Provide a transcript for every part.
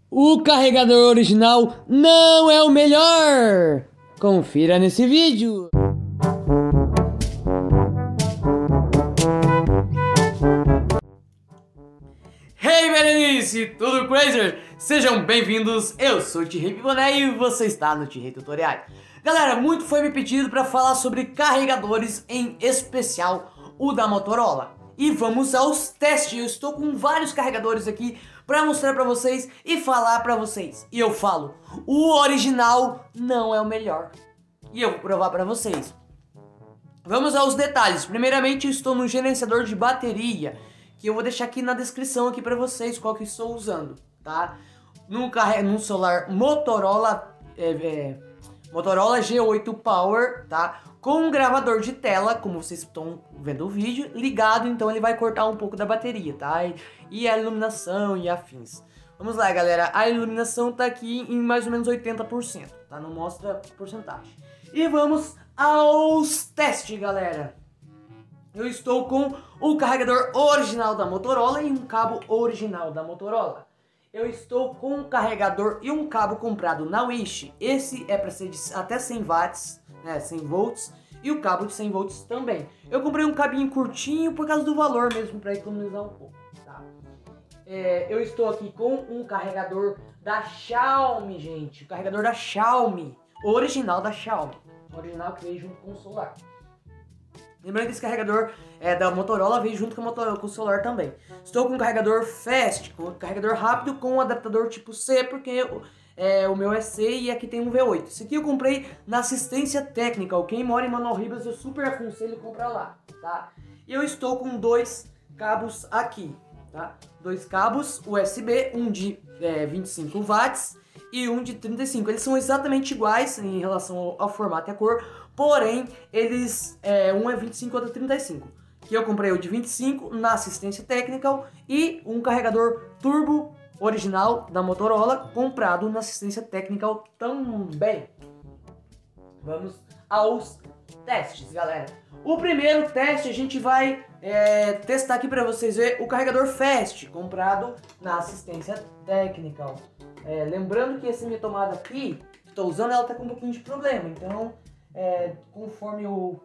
O carregador original não é o melhor! Confira nesse vídeo! Hey, Berenice! Tudo crazy? Sejam bem-vindos, eu sou o T-Rei Piboné e você está no T-Rei Tutoriais. Galera, muito foi me pedido para falar sobre carregadores, em especial o da Motorola. E vamos aos testes. Eu estou com vários carregadores aqui para mostrar para vocês e falar para vocês. E eu falo, o original não é o melhor. E eu vou provar para vocês. Vamos aos detalhes. Primeiramente, eu estou no gerenciador de bateria, que eu vou deixar aqui na descrição aqui para vocês qual que estou usando, tá? No celular Motorola Motorola G8 Power, tá? Com um gravador de tela, como vocês estão vendo o vídeo, ligado, então ele vai cortar um pouco da bateria, tá? E a iluminação e afins. Vamos lá, galera. A iluminação tá aqui em mais ou menos 80%, tá? Não mostra porcentagem. E vamos aos testes, galera. Eu estou com o carregador original da Motorola e um cabo original da Motorola. Eu estou com um carregador e um cabo comprado na Wish. Esse é para ser de até 100 watts, né, 100 volts, e o cabo de 100 volts também. Eu comprei um cabinho curtinho por causa do valor mesmo, para economizar um pouco, tá? Eu estou aqui com um carregador da Xiaomi, gente. O carregador da Xiaomi, original da Xiaomi. Original que veio junto com o celular. Lembrando que esse carregador da Motorola veio junto com o celular também. Estou com um carregador fast, com um carregador rápido com um adaptador tipo C, porque o meu é C e aqui tem um V8. Esse aqui eu comprei na assistência técnica. Quem mora em Manoel Ribas eu super aconselho comprar lá, tá? E eu estou com dois cabos aqui, tá? Dois cabos USB, um de 25 watts e um de 35. Eles são exatamente iguais em relação ao formato e a cor, porém, eles um é 25 e outro é 35. Que eu comprei o de 25 na assistência técnica e um carregador turbo original da Motorola comprado na assistência técnica também. Vamos aos testes, galera. O primeiro teste a gente vai testar aqui para vocês verem o carregador fast comprado na assistência técnica. Lembrando que essa minha tomada aqui, que estou usando, ela tá com um pouquinho de problema, então conforme eu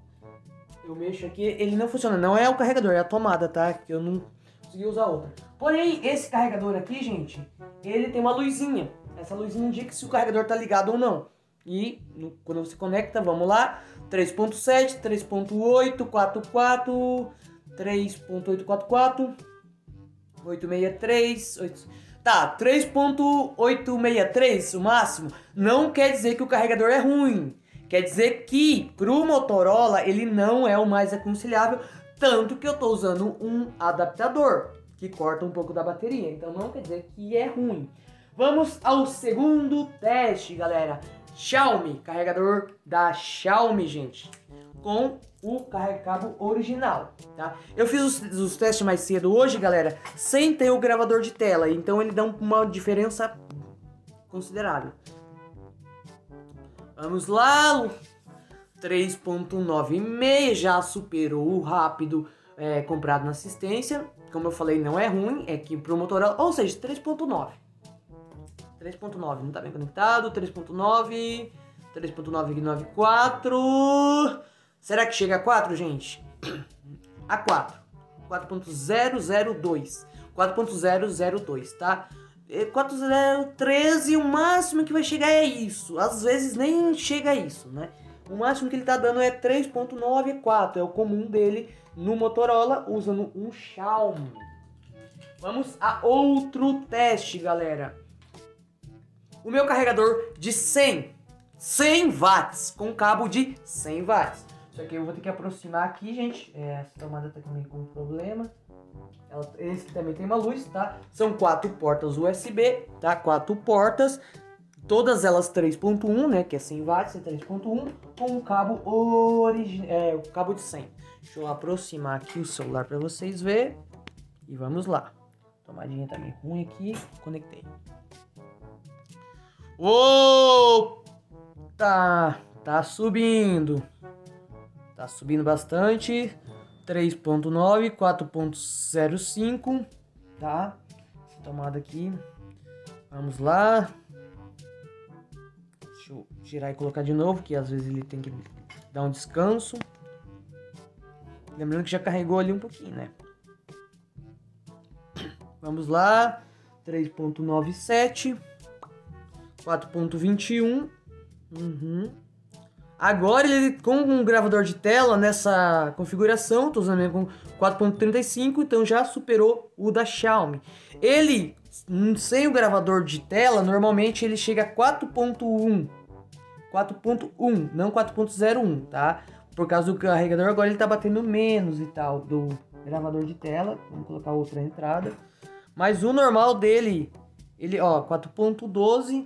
mexo aqui, ele não funciona. Não é o carregador, é a tomada, tá? Que eu não consegui usar outra. Porém, esse carregador aqui, gente, ele tem uma luzinha. Essa luzinha indica se o carregador tá ligado ou não. E quando você conecta, vamos lá, 3.7, 3.8, 44, 3.844, 863, 8... Tá, 3.863 o máximo, não quer dizer que o carregador é ruim. Quer dizer que pro Motorola ele não é o mais aconselhável, tanto que eu tô usando um adaptador que corta um pouco da bateria, então não quer dizer que é ruim. Vamos ao segundo teste, galera. Xiaomi, carregador da Xiaomi, gente, com o cabo original, tá? Eu fiz os testes mais cedo hoje, galera, sem ter o gravador de tela, então ele dá uma diferença considerável. Vamos lá, 3.96 já superou o rápido comprado na assistência. Como eu falei, não é ruim, é que pro Motorola, ou seja, 3.9. 3.9, não tá bem conectado, 3.9, 3.994. Será que chega a 4, gente? A 4. 4.002. 4.002, tá? 4.013, o máximo que vai chegar é isso. Às vezes nem chega a isso, né? O máximo que ele tá dando é 3.94. É o comum dele no Motorola, usando um Xiaomi. Vamos a outro teste, galera. O meu carregador de 100 watts, com cabo de 100 watts. Isso aqui eu vou ter que aproximar aqui, gente. Essa tomada tá comigo com problema. Esse aqui também tem uma luz, tá? São 4 portas USB, tá? 4 portas. Todas elas 3.1, né? Que é 100 watts, é 3.1. Com o cabo o cabo de 100. Deixa eu aproximar aqui o celular para vocês verem. E vamos lá. Tomadinha tá meio ruim aqui. Conectei. Uou! Tá subindo. Tá subindo bastante. 3.9, 4.05, tá? Essa tomada aqui Vamos lá. Deixa eu tirar e colocar de novo, que às vezes ele tem que dar um descanso. Lembrando que já carregou ali um pouquinho, né? Vamos lá. 3.97. 4.21. Agora ele com um gravador de tela nessa configuração, tô usando com 4.35, então já superou o da Xiaomi. Ele, sem o gravador de tela, normalmente ele chega a 4.1. 4.1, não 4.01, tá? Por causa do carregador, agora ele tá batendo menos e tal do gravador de tela. Vamos colocar outra entrada. Mas o normal dele, ele, ó, 4.12,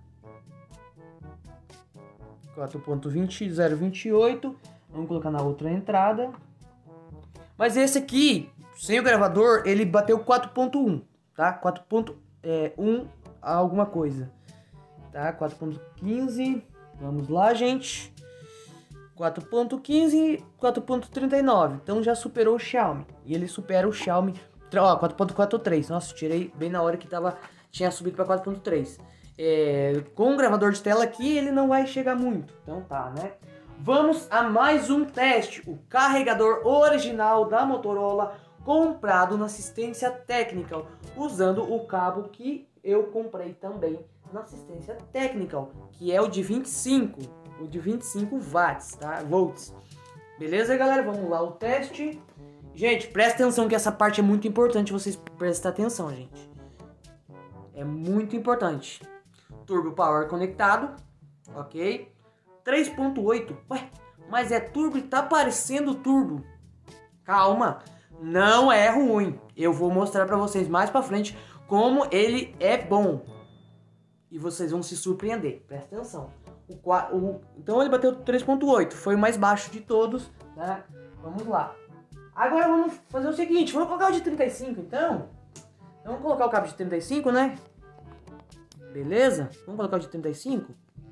4.20028. Vamos colocar na outra entrada. Mas esse aqui, sem o gravador, ele bateu 4.1, tá? 4.1 alguma coisa, tá? 4.15. Vamos lá, gente. 4.15, 4.39. Então já superou o Xiaomi. E ele supera o Xiaomi. Ó, 4.43. Nossa, tirei bem na hora que tinha subido para 4.3. Com o gravador de tela aqui, ele não vai chegar muito. Então tá, né? Vamos a mais um teste. O carregador original da Motorola, comprado na assistência técnica, usando o cabo que eu comprei também na assistência técnica, que é o de 25 watts, tá? Volts. Beleza, galera? Vamos lá o teste. Gente, presta atenção que essa parte é muito importante, vocês prestem atenção, gente. É muito importante. Turbo Power conectado, ok? 3.8, ué, mas é turbo e tá parecendo turbo. Calma, não é ruim. Eu vou mostrar pra vocês mais pra frente como ele é bom. E vocês vão se surpreender, presta atenção. Então ele bateu 3.8, foi o mais baixo de todos, né? Vamos lá. Agora vamos fazer o seguinte, vamos colocar o de 35 então. Vamos colocar o cabo de 35, né? Beleza? Vamos colocar o de 35.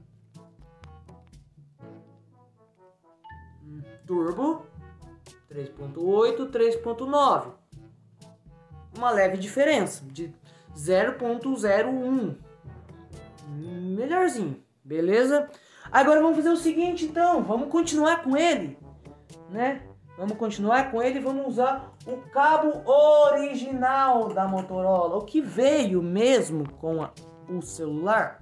Turbo 3.8, 3.9. Uma leve diferença de 0.01. Melhorzinho, beleza? Agora vamos fazer o seguinte então, vamos continuar com ele, né? Vamos continuar com ele e vamos usar o cabo original da Motorola, o que veio mesmo com o celular.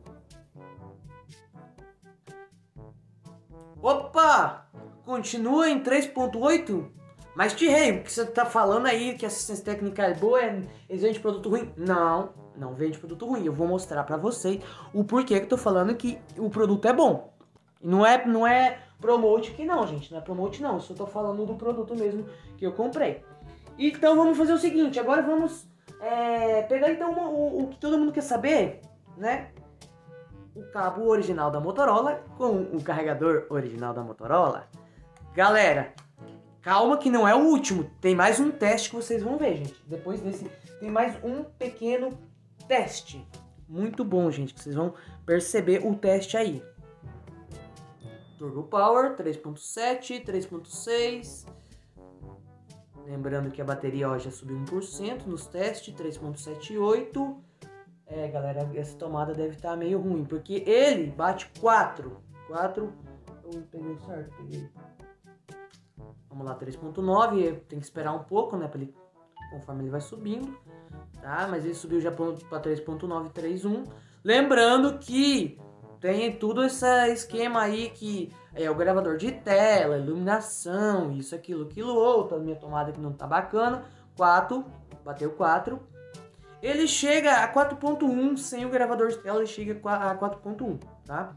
Opa! Continua em 3.8? Mas Tirei, o que você tá falando aí que a assistência técnica é boa, eles vendem produto ruim? Não vende produto ruim. Eu vou mostrar pra vocês o porquê que eu tô falando que o produto é bom. Não é promote que não, gente. Não é promote não. Eu só tô falando do produto mesmo que eu comprei. Então vamos fazer o seguinte. Agora vamos pegar então o que todo mundo quer saber, né? O cabo original da Motorola com o carregador original da Motorola. Galera, calma que não é o último. Tem mais um teste que vocês vão ver, gente. Depois desse tem mais um pequeno teste. Muito bom, gente. Que vocês vão perceber o teste aí. Turbo Power 3.7, 3.6. Lembrando que a bateria ó, já subiu 1% nos testes. 3.78. Galera, essa tomada deve estar meio ruim. Porque ele bate 4. Eu peguei certo, peguei. Vamos lá, 3.9, tem que esperar um pouco, né, pra ele, conforme ele vai subindo, tá? Mas ele subiu já para 3.931. Lembrando que tem tudo esse esquema aí que é o gravador de tela, iluminação, isso, aquilo, outro. A minha tomada que não tá bacana. 4, bateu 4. Ele chega a 4.1 sem o gravador de tela, ele chega a 4.1, tá?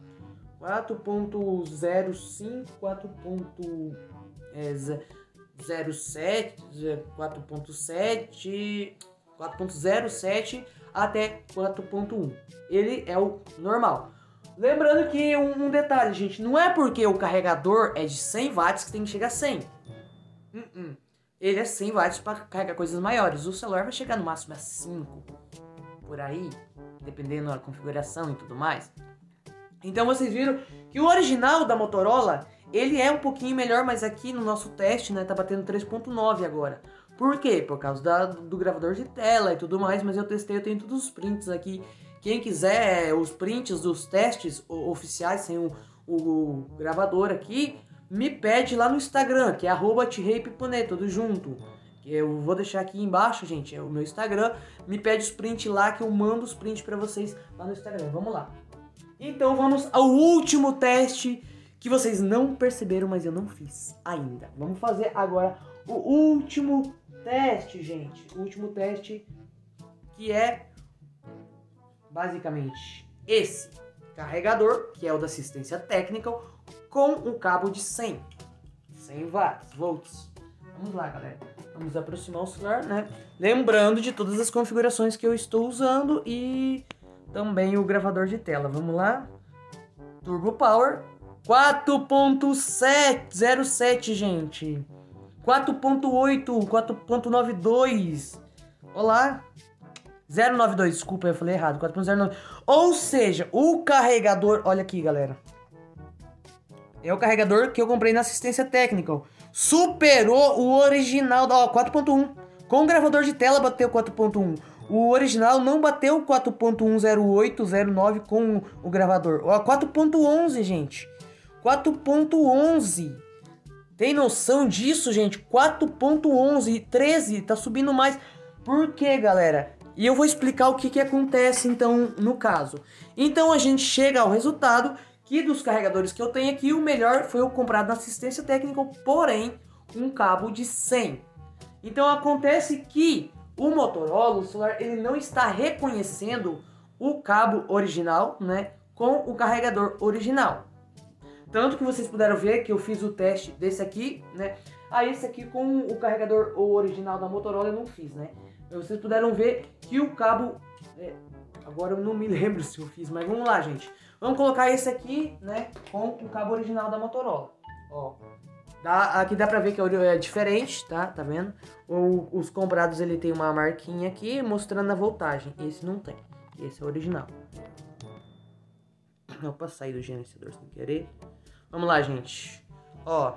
4.05, 4.07, 4.07 até 4.1. Ele é o normal. Lembrando que um detalhe, gente, não é porque o carregador é de 100 watts que tem que chegar a 100. Ele é 100 watts para carregar coisas maiores. O celular vai chegar no máximo a 5, por aí, dependendo da configuração e tudo mais. Então vocês viram que o original da Motorola, ele é um pouquinho melhor, mas aqui no nosso teste, né, tá batendo 3.9 agora. Por quê? Por causa do gravador de tela e tudo mais, mas eu testei, eu tenho todos os prints aqui Quem quiser os prints dos testes oficiais sem o gravador aqui, me pede lá no Instagram, que é @TReiPiponet, tudo junto. Eu vou deixar aqui embaixo, gente, é o meu Instagram. Me pede os prints lá, que eu mando os prints pra vocês lá no Instagram. Vamos lá. Então vamos ao último teste que vocês não perceberam, mas eu não fiz ainda. Vamos fazer agora o último teste, gente. O último teste, que é basicamente esse carregador, que é o da assistência técnica, com um cabo de 100 volts. Vamos lá, galera. Vamos aproximar o celular, né? Lembrando de todas as configurações que eu estou usando e também o gravador de tela. Vamos lá. Turbo Power 4.07, gente. 4.8, 4.92. Olá. 092, desculpa, eu falei errado. 4.09. Ou seja, o carregador... Olha aqui, galera. É o carregador que eu comprei na assistência técnica. Superou o original da 4.1. Com o gravador de tela bateu 4.1. O original não bateu 4.10809 com o gravador. Ó, 4.11, gente. 4.11. Tem noção disso, gente? 4.11. 13. Tá subindo mais. Por quê, galera? E eu vou explicar o que acontece, então, no caso. Então, a gente chega ao resultado que dos carregadores que eu tenho aqui, o melhor foi o comprado na assistência técnica, porém, um cabo de 100. Então, acontece que o Motorola, o celular, ele não está reconhecendo o cabo original, né, com o carregador original. Tanto que vocês puderam ver que eu fiz o teste desse aqui, né, esse aqui com o carregador original da Motorola eu não fiz, né. Vocês puderam ver que o cabo... agora eu não me lembro se eu fiz, mas vamos lá, gente. Vamos colocar esse aqui, né, com o cabo original da Motorola. Ó, aqui dá pra ver que é diferente, tá? Tá vendo? Os comprados, ele tem uma marquinha aqui mostrando a voltagem. Esse não tem. Esse é o original. Opa, saí do gerenciador sem querer. Vamos lá, gente. Ó.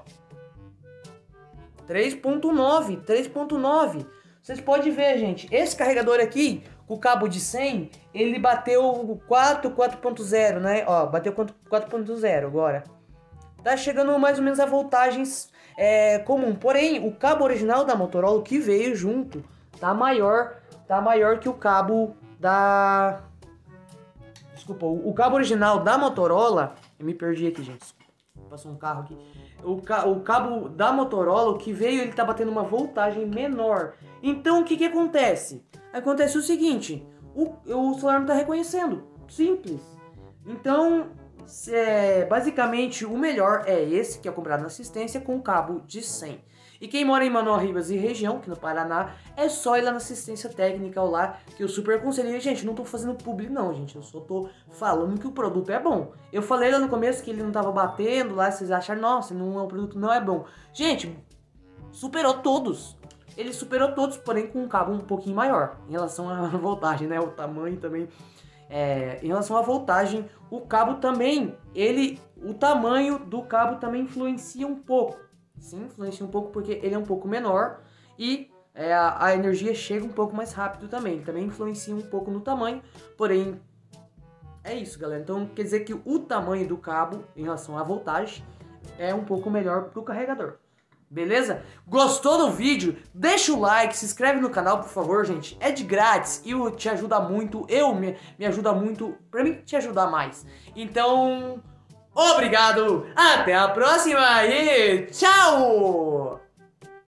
3.9. 3.9. Vocês podem ver, gente. Esse carregador aqui, com o cabo de 100, ele bateu 4.0, né? Ó, bateu 4.0 agora. Tá chegando mais ou menos a voltagens comum. Porém, o cabo original da Motorola, que veio junto, tá maior que o cabo da... Desculpa, o cabo original da Motorola... Eu me perdi aqui, gente. Passou um carro aqui. O cabo da Motorola, o que veio, ele tá batendo uma voltagem menor. Então, o que acontece? Acontece o seguinte, o celular não tá reconhecendo. Simples. Então, basicamente, o melhor é esse, que é comprado na assistência, com cabo de 100. E quem mora em Manoel Ribas e região, aqui no Paraná, é só ir lá na assistência técnica ou lá, que eu super aconselho. Gente, não tô fazendo publi não, gente. Eu só tô falando que o produto é bom. Eu falei lá no começo que ele não tava batendo lá, vocês acharam, nossa, o produto não é bom. Gente, superou todos. Ele superou todos, porém com um cabo um pouquinho maior. Em relação à voltagem, né? O tamanho também. Em relação à voltagem, o cabo também, o tamanho do cabo também influencia um pouco. Sim, influencia um pouco porque ele é um pouco menor e a energia chega um pouco mais rápido também. Ele também influencia um pouco no tamanho, porém é isso, galera. Então quer dizer que o tamanho do cabo em relação à voltagem é um pouco melhor para o carregador. Beleza? Gostou do vídeo? Deixa o like, se inscreve no canal, por favor, gente. É de grátis e te ajuda muito. Me ajuda muito, pra mim te ajudar mais. Então, obrigado, até a próxima e tchau!